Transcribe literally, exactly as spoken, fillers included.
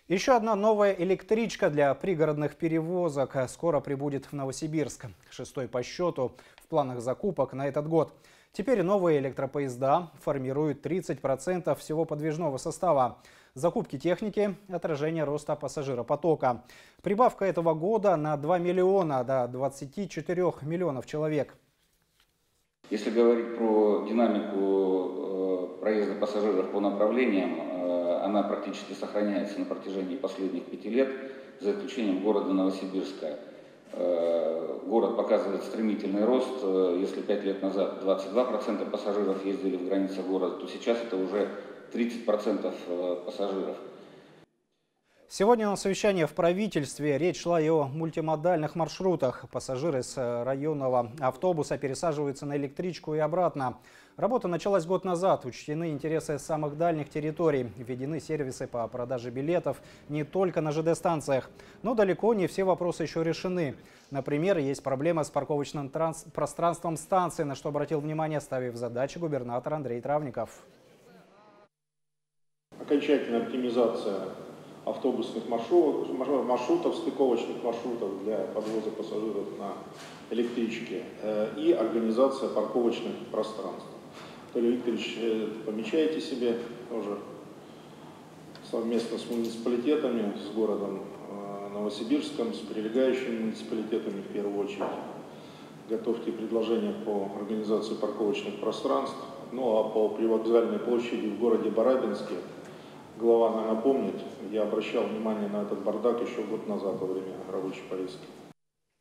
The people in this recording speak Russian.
Еще одна новая электричка для пригородных перевозок скоро прибудет в Новосибирск. Шестой по счету в планах закупок на этот год. Теперь новые электропоезда формируют тридцать процентов всего подвижного состава. Закупки техники – отражение роста пассажиропотока. Прибавка этого года на два миллиона до двадцати четырёх миллионов человек. Если говорить про динамику проезда пассажиров по направлениям, она практически сохраняется на протяжении последних пяти лет, за исключением города Новосибирска. Город показывает стремительный рост. Если пять лет назад двадцать два процента пассажиров ездили в границах города, то сейчас это уже тридцать процентов пассажиров. Сегодня на совещании в правительстве речь шла и о мультимодальных маршрутах. Пассажиры с районного автобуса пересаживаются на электричку и обратно. Работа началась год назад. Учтены интересы самых дальних территорий. Введены сервисы по продаже билетов не только на ЖД-станциях. Но далеко не все вопросы еще решены. Например, есть проблема с парковочным транс... пространством станции, на что обратил внимание, ставив задачи губернатор Андрей Травников. Окончательная оптимизация автобусных маршрутов, маршрутов, стыковочных маршрутов для подвоза пассажиров на электричке и организация парковочных пространств. Анатолий Викторович, помечаете себе тоже совместно с муниципалитетами, с городом Новосибирском, с прилегающими муниципалитетами в первую очередь. Готовьте предложения по организации парковочных пространств. Ну а по привокзальной площади в городе Барабинске, глава напомнит, я обращал внимание на этот бардак еще год назад во время рабочей поездки.